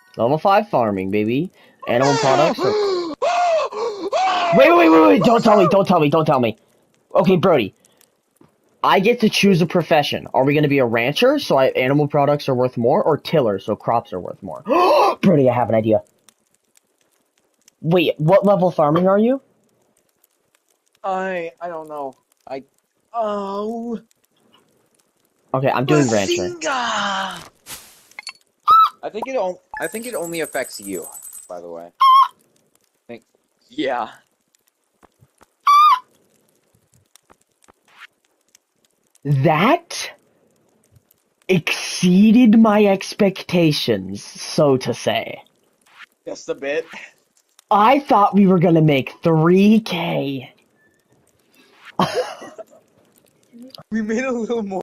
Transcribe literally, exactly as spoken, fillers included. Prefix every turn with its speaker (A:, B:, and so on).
A: Level five farming, baby. Animal products are... Wait, wait, wait, wait, don't tell me, don't tell me, don't tell me. Okay, Brody. I get to choose a profession. Are we going to be a rancher, so I, animal products are worth more, or tiller, so crops are worth more? Brody, I have an idea. Wait, what level farming are you?
B: I I don't know. I oh.
A: Okay, I'm doing rancher.
B: Bazinga! I think it on I think it only affects you, by the way. I think yeah.
A: That exceeded my expectations, so to say.
B: Just a bit.
A: I thought we were gonna make three K.
B: We made a little more.